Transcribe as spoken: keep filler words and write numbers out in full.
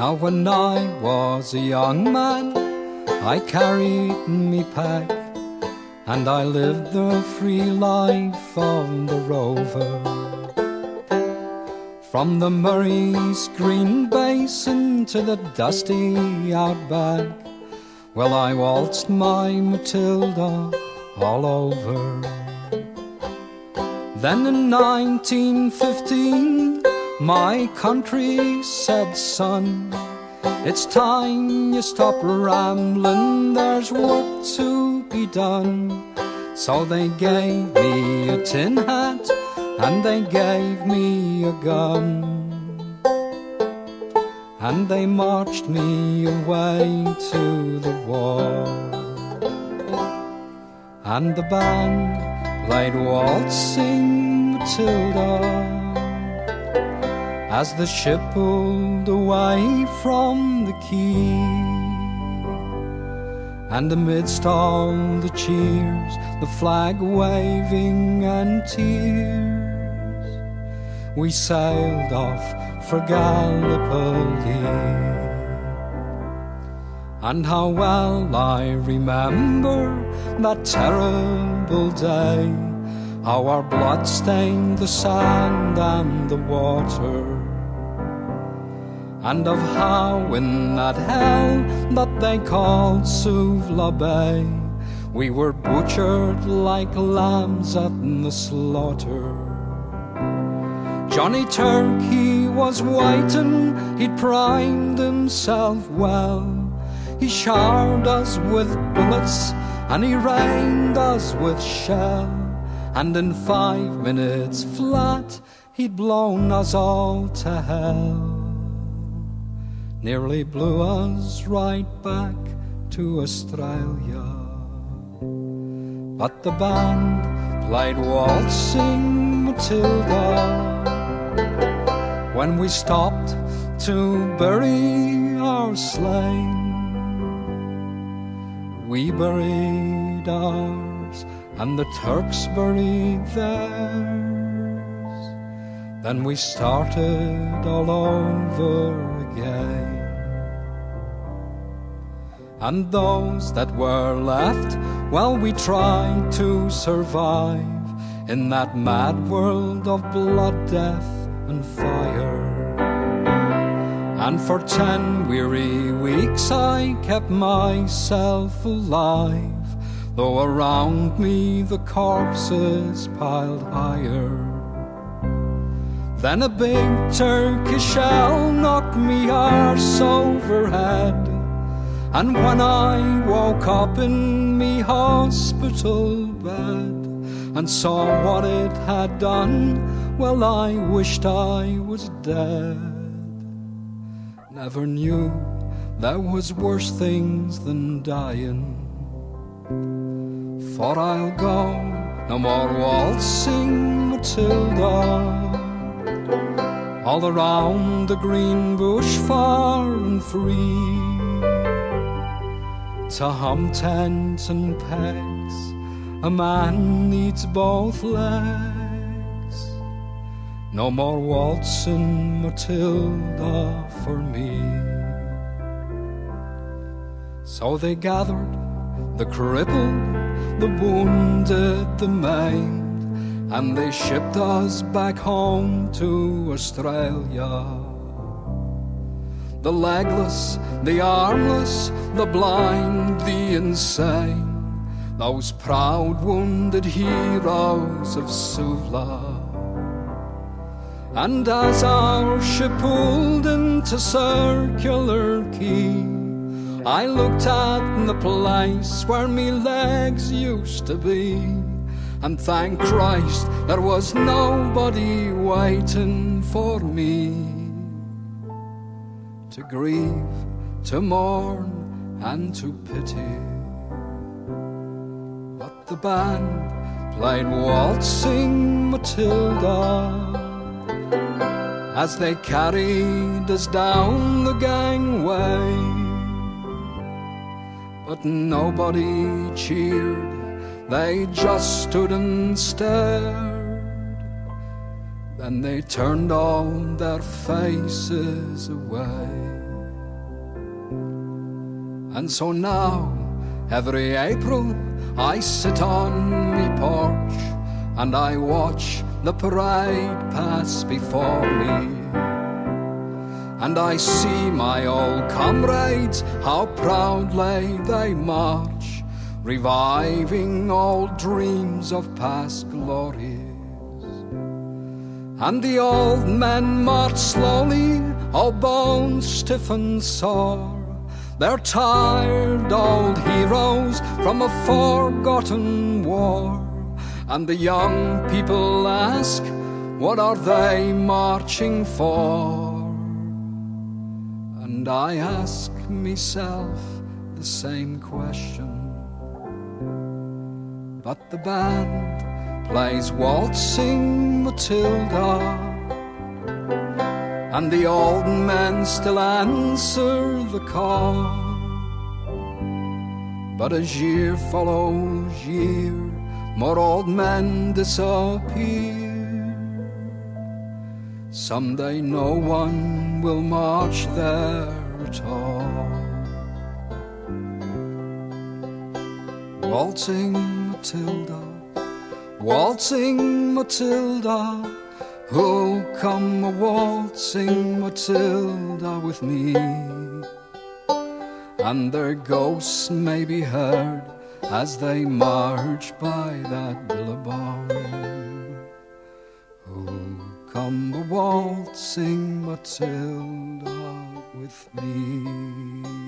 Now when I was a young man, I carried me pack, and I lived the free life of the rover. From the Murray's green basin to the dusty outback, well, I waltzed my Matilda all over. Then in nineteen fifteen, my country said, son, it's time you stop rambling, there's work to be done. So they gave me a tin hat and they gave me a gun, and they marched me away to the war. And the band played waltzing Matilda as the ship pulled away from the quay. And amidst all the cheers, the flag waving and tears, we sailed off for Gallipoli. And how well I remember that terrible day, how our blood stained the sand and the water, and of how in that hell that they called Suvla Bay, we were butchered like lambs at the slaughter. Johnny Turk, he was waiting, he'd primed himself well. He showered us with bullets and he rained us with shell, and in five minutes flat he'd blown us all to hell. Nearly blew us right back to Australia. But the band played waltzing Matilda when we stopped to bury our slain. We buried ours and the Turks buried theirs. Then we started all over again. And those that were left, well, we tried to survive in that mad world of blood, death and fire. And for ten weary weeks I kept myself alive, though around me the corpses piled higher. Then a big Turkish shell knocked me arse overhead, and when I woke up in me hospital bed and saw what it had done, well, I wished I was dead. Never knew there was worse things than dying. For I'll go no more waltzing Matilda all around the green bush far and free, to hum tents and pegs a man needs both legs. No more waltzing Matilda for me. So they gathered the crippled, the wounded, the maimed, and they shipped us back home to Australia. The legless, the armless, the blind, the insane, those proud wounded heroes of Suvla. And as our ship pulled into Circular Quay, I looked at the place where me legs used to be, and thank Christ there was nobody waiting for me to grieve, to mourn and to pity. But the band played waltzing Matilda as they carried us down the gangway, but nobody cheered, they just stood and stared. Then they turned all their faces away. And so now, every April, I sit on me porch and I watch the parade pass before me. And I see my old comrades, how proudly they march, reviving old dreams of past glories. And the old men march slowly, all bones stiff and sore. They're tired old heroes from a forgotten war. And the young people ask, what are they marching for? And I ask myself the same question. But the band plays waltzing Matilda, and the old men still answer the call. But as year follows year, more old men disappear. Someday no one will march there at all. Waltzing Matilda, waltzing Matilda, who'll come a waltzing Matilda with me? And their ghosts may be heard as they march by that billabong. Who'll come a waltzing Matilda with me?